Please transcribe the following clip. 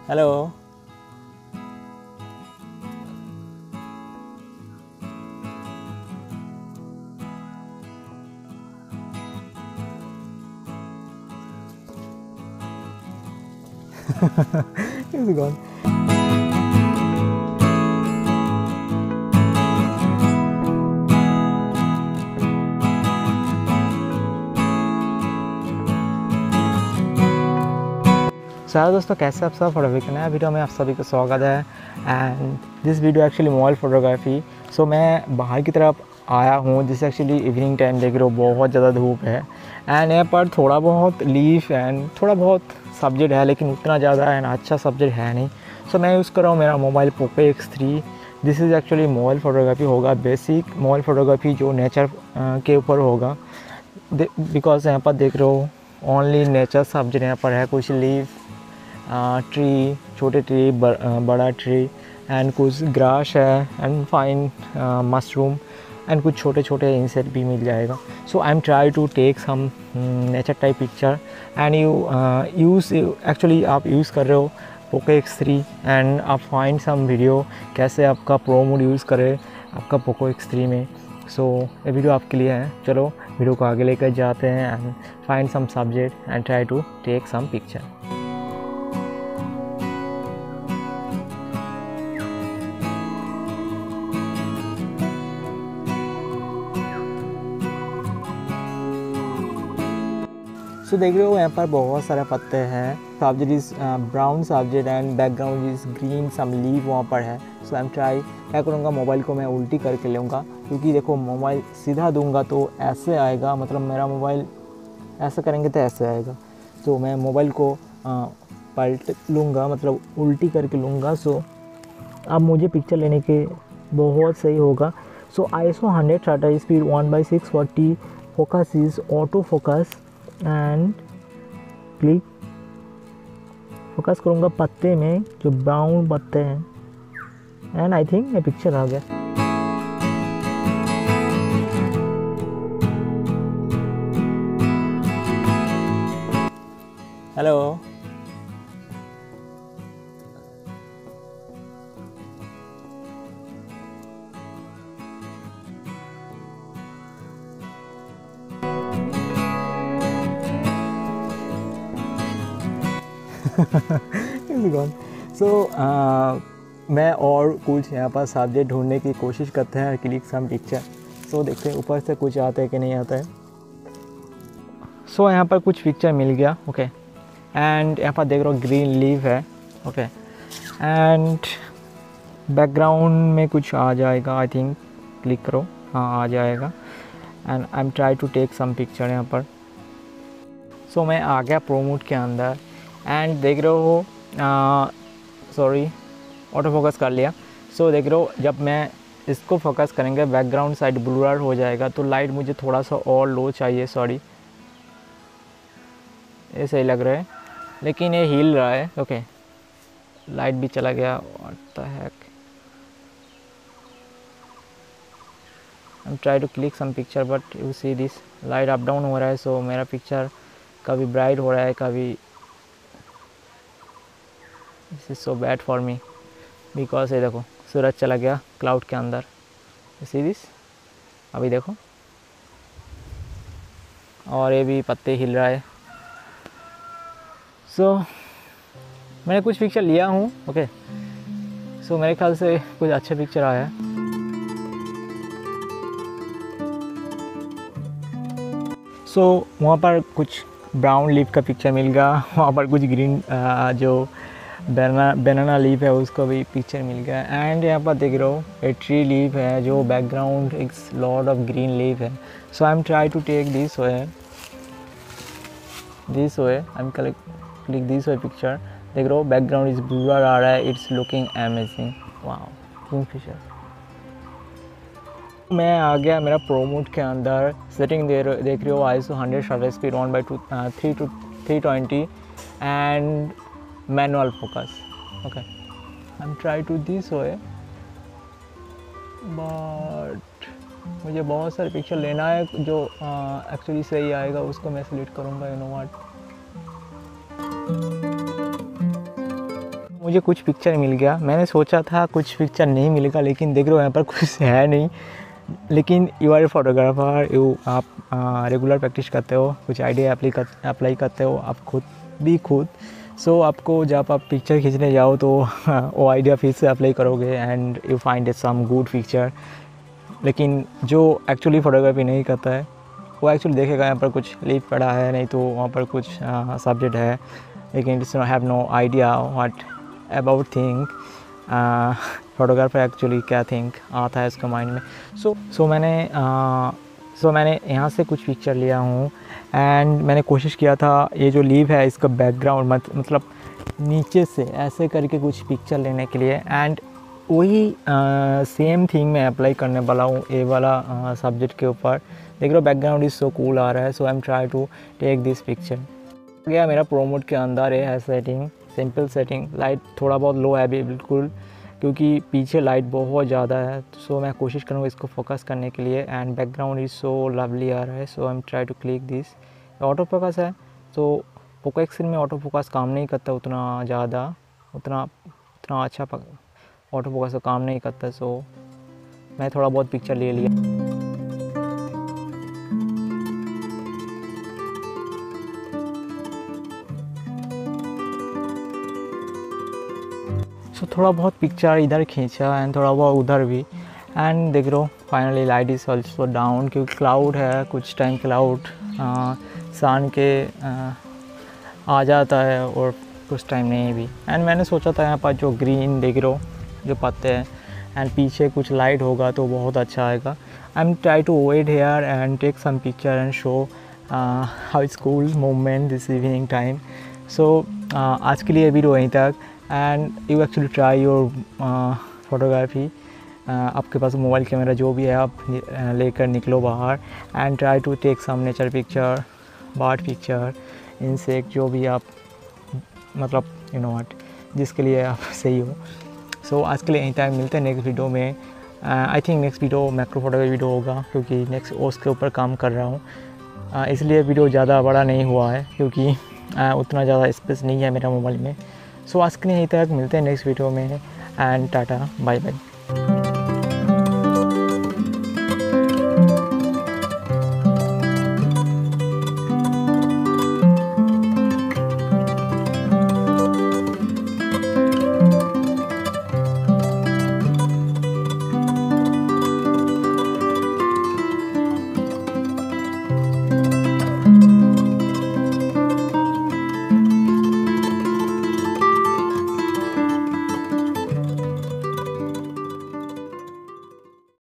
Hello. He's gone. सारे दोस्तों, कैसे आप सब? फोटोग्राफी का नया वीडियो में आप सभी का स्वागत है। And this video actually mobile photography. So मैं बाहर की तरफ आया हूँ, जिससे एक्चुअली इवनिंग टाइम देख रहे हो बहुत ज़्यादा धूप है। एंड यहाँ पर थोड़ा बहुत लीफ एंड थोड़ा बहुत सब्जेक्ट है, लेकिन उतना ज़्यादा एंड अच्छा सब्जेक्ट है नहीं। सो मैं यूज़ कर रहा हूँ मेरा mobile Poco X3। This is actually mobile photography होगा, बेसिक मोबाइल फ़ोटोग्राफी जो नेचर के ऊपर होगा। बिकॉज यहाँ पर देख रहे हो ओनली नेचर सब्जेक्ट यहाँ पर है। कुछ लीफ, ट्री, छोटे ट्री, बड़ा ट्री एंड कुछ ग्रास है एंड फाइन मशरूम एंड कुछ छोटे छोटे इंसेक्ट भी मिल जाएगा। So I am try to take some nature type picture and you use actually आप यूज़ कर रहे हो पोको X3 एंड आप फाइंड सम वीडियो कैसे आपका प्रो मोड यूज़ करे आपका पोको X3 में। सो ये वीडियो आपके लिए है। चलो वीडियो को आगे लेकर जाते हैं and find some subject and try to take some picture. So देख रहे हो यहाँ पर बहुत सारे पत्ते हैं। Subject is brown subject and background is green, some leave वहाँ पर है। सो आई एम ट्राई क्या करूँगा, मोबाइल को मैं उल्टी करके लूँगा, क्योंकि देखो मोबाइल सीधा दूंगा तो ऐसे आएगा, मतलब मेरा मोबाइल ऐसा करेंगे तो ऐसे आएगा। सो मैं मोबाइल को पलट लूँगा, मतलब उल्टी करके लूँगा। सो अब मुझे पिक्चर लेने के बहुत सही होगा। So ISO 100 shutter speed 1/640, focus is auto focus and click. Focus करूँगा पत्ते में, जो ब्राउन पत्ते हैं एंड आई थिंक ये पिक्चर आ गया। हेलो। सो मैं और कुछ यहाँ पर सब्जेक्ट ढूंढने की कोशिश करते हैं, क्लिक सम पिक्चर। सो देखते हैं ऊपर से कुछ आता है कि नहीं आता है। सो यहाँ पर कुछ पिक्चर मिल गया। ओके एंड यहाँ पर देख रहे हो ग्रीन लीव है। ओके एंड बैकग्राउंड में कुछ आ जाएगा, आई थिंक क्लिक करो, हाँ आ जाएगा। And I am try to take some picture यहाँ पर। सो मैं आ गया प्रो मोड के अंदर एंड देख रहे हो सॉरी ऑटो फोकस कर लिया। सो देख रहे हो जब मैं इसको फोकस करेंगे बैकग्राउंड साइड ब्लर हो जाएगा, तो लाइट मुझे थोड़ा सा और लो चाहिए। सॉरी ये सही लग रहा है, लेकिन ये हिल रहा है। ओके लाइट भी चला गया। What the heck. I am try to click some picture but you see this light up down हो रहा है। सो मेरा पिक्चर कभी ब्राइट हो रहा है, कभी this is so bad for me because ये देखो सूरज चला गया क्लाउड के अंदर। सी दिस अभी देखो, और ये भी पत्ते हिल रहा है। सो मैंने कुछ पिक्चर लिया हूँ। ओके सो मेरे ख्याल से कुछ अच्छे पिक्चर आया है। सो वहाँ पर कुछ ब्राउन लीफ का पिक्चर मिल गया, वहाँ पर कुछ ग्रीन जो बनाना लीफ है उसको भी पिक्चर मिल गया। एंड यहाँ पर देख रहे हो एक ट्री लीफ है, जो बैकग्राउंड एक लॉट ऑफ ग्रीन लीफ है। So I am try to take this way I am click this way picture. देख रहे हो बैकग्राउंड इज ब्लर आ रहा है, it's looking amazing. Wow kingfisher. मैं आ गया मेरा प्रो मोड के अंदर। सेटिंग देख रहे हो ISO 100 shutter speed 1/320 and manual focus. Okay I am try to this way but मुझे बहुत सारे पिक्चर लेना है जो एक्चुअली सही आएगा, उसको मैं सेलेक्ट करूँगा। यू नो व्हाट, मुझे कुछ पिक्चर मिल गया। मैंने सोचा था कुछ पिक्चर नहीं मिलेगा, लेकिन देख रहे हो यहाँ पर कुछ है नहीं। लेकिन यू आर ए फोटोग्राफर, आप रेगुलर प्रैक्टिस करते हो, कुछ आइडिया अप्लाई करते हो आप खुद। सो आपको जब आप पिक्चर खींचने जाओ तो वो आइडिया फिर से अप्लाई करोगे and you find it some good picture. लेकिन जो एक्चुअली फ़ोटोग्राफी नहीं करता है वो एक्चुअली देखेगा यहाँ पर कुछ लीफ पड़ा है, नहीं तो वहाँ पर कुछ सब्जेक्ट है, लेकिन it's have no idea what about thing photographer actually क्या थिंक आता है उसके माइंड में। सो मैंने यहाँ से कुछ पिक्चर लिया हूँ एंड मैंने कोशिश किया था ये जो लीव है इसका बैकग्राउंड मतलब नीचे से ऐसे करके कुछ पिक्चर लेने के लिए, एंड वही सेम थिंग मैं अप्लाई करने वाला हूँ ये वाला सब्जेक्ट के ऊपर। देख रहे हो बैकग्राउंड इज़ सो कूल आ रहा है, so I am try to take this picture. गया मेरा प्रोमोट के अंदर है सेटिंग, सिंपल सेटिंग, लाइट थोड़ा बहुत लो है अभी बिल्कुल, क्योंकि पीछे लाइट बहुत ज़्यादा है। सो मैं कोशिश करूँगा इसको फोकस करने के लिए, and background is so lovely आ रहा है। So I am try to click this. Auto focus है, तो पोको एक्स में ऑटो फोकस काम नहीं करता उतना ज़्यादा, उतना अच्छा ऑटो फोकस का काम नहीं करता। सो मैं थोड़ा बहुत पिक्चर ले लिया। सो थोड़ा बहुत पिक्चर इधर खींचा एंड थोड़ा बहुत उधर भी, एंड देख लो finally light is also down, क्योंकि क्लाउड है, कुछ टाइम क्लाउड सन के आ जाता है और कुछ टाइम नहीं भी। एंड मैंने सोचा था यहाँ पर जो ग्रीन देख रहे हो जो पत्ते हैं एंड पीछे कुछ लाइट होगा तो बहुत अच्छा आएगा। I am try to wait here and take some picture and show how it's cool moment this evening time. So आज के लिए वीडियो वहीं तक, and you actually try your photography. आपके पास मोबाइल कैमरा जो भी है आप लेकर निकलो बाहर and try to take some nature picture, bird picture, insect, जो भी आप मतलब यू नो व्हाट जिसके लिए आप सही हो। सो आज के लिए यहीं तक, मिलते हैं नेक्स्ट वीडियो में। I think next video macro photography video होगा, क्योंकि नेक्स्ट उसके ऊपर काम कर रहा हूँ, इसलिए वीडियो ज़्यादा बड़ा नहीं हुआ है, क्योंकि उतना ज़्यादा स्पेस नहीं है मेरा मोबाइल में। सो आज के लिए यहीं तक, मिलते हैं नेक्स्ट वीडियो में, एंड टाटा बाय बाय।